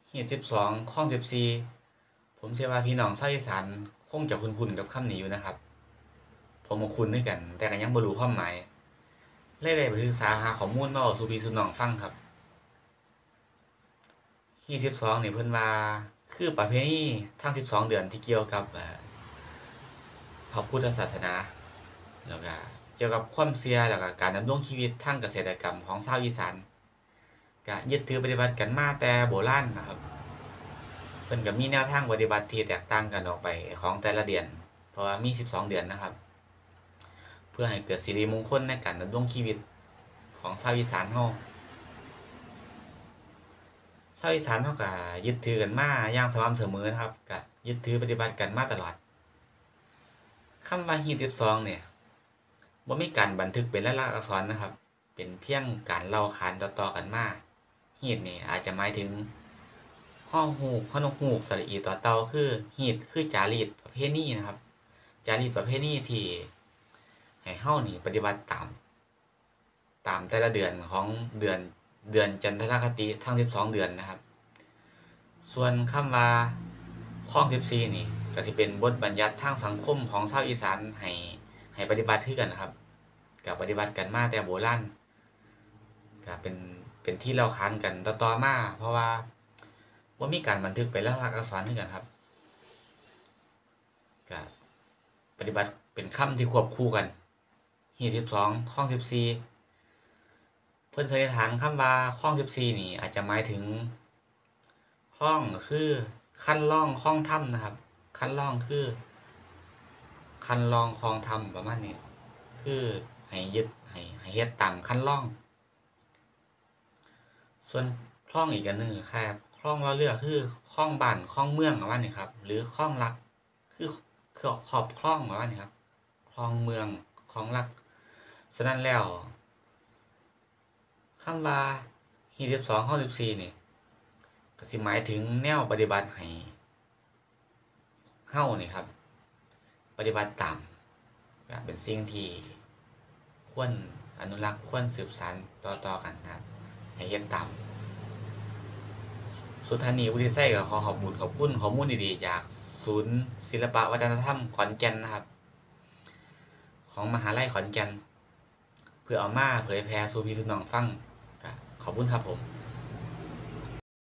ฮีต12คลอง14ผมเชื่อว่าพี่น้องชาวอีสานคงจะคุ้นๆกับคำนี้อยู่นะครับผมก็คุ้นด้วยกันแต่ก็ยังบ่รู้ความหมายเลยได้ไปศึกษาหาข้อมูลมาเว้าสู่พี่สู่น้องฟังครับฮีต12นี่เพิ่นว่าคือประเพณีทั้ง12เดือนที่เกี่ยวกับพระพุทธศาสนาแล้วก็เกี่ยวกับความเชื่อแล้วก็การดำรงชีวิตทางเกษตรกรรมของชาวอีสานก็ยึดถือปฏิบัติกันมาแต่โบราณนะครับ เพิ่นก็มีแนวทางปฏิบัติที่แตกต่างกันออกไปของแต่ละเดือนเพราะว่ามี12เดือนนะครับเพื่อให้เกิดสิริมงคลในการดำรงชีวิตของชาวอีสานเฮาชาวอีสานเฮาก็ยึดถือกันมาอย่างสม่ำเสมอนะครับก็ยึดถือปฏิบัติกันมาตลอดคำว่าฮีต12เนี่ยบ่มีการบันทึกเป็นลายลักษณ์อักษรนะครับเป็นเพียงการเล่าขานต่อๆกันมาฮีตนี่อาจจะหมายถึง ฮอฮูกฮอนกฮูกสระอีต่อเต่าคือฮีตคือจารีตประเพณีนะครับจารีตประเพณีที่ให้เฮานี่ปฏิบัติตามแต่ละเดือนของเดือนจันทรคติทั้ง12เดือนนะครับส่วนคำว่าคอง14นี่ก็สิเป็นบทบัญญัติทางสังคมของชาวอีสานให้ปฏิบัติคือกันนะครับก็ปฏิบัติกันมาแต่โบราณก็เป็นที่เล่าขานกันต่อๆมาเพราะว่าบ่มีการบันทึกเป็นลายลักษณ์อักษรคือกันครับก็ปฏิบัติเป็นคำที่ควบคู่กันฮีต12คอง14เพิ่นสันนิษฐานคำว่าคอง14นี่อาจจะหมายถึงคลองก็คือคันลองคลองถ้ำนะครับคันลองคือคันลองคลองถ้ำประมาณนี้คือให้ยึดให้เฮ็ดตามคันลองส่วนคลองอีกอันหนึ่งครับคลองล้อเรือคือคลองบ้านคลองเมืองประมาณนี้ครับหรือคลองลักคือขอบคลองประมาณนี้ครับคลองเมืองคลองลักฉะนั้นแล้วคำว่าฮีต12ข้อ14นี่ก็สิหมายถึงแนวปฏิบัติให้เฮานี่ครับปฏิบัติตามก็เป็นสิ่งที่ควรอนุรักษ์ควรสืบสานต่อๆกันนะครับให้เฮ็ดตาม สุดท้ายนี้วุฒิไส้ก็ขอขอบคุณขอบคุณข้อมูลดีๆจากศูนย์ศิลปวัฒนธรรมขอนแก่นนะครับของมหาลัยขอนแก่นเพื่อเอามาเผยแพร่สู่พี่สู่น้องฟังก็ขอบคุณครับผม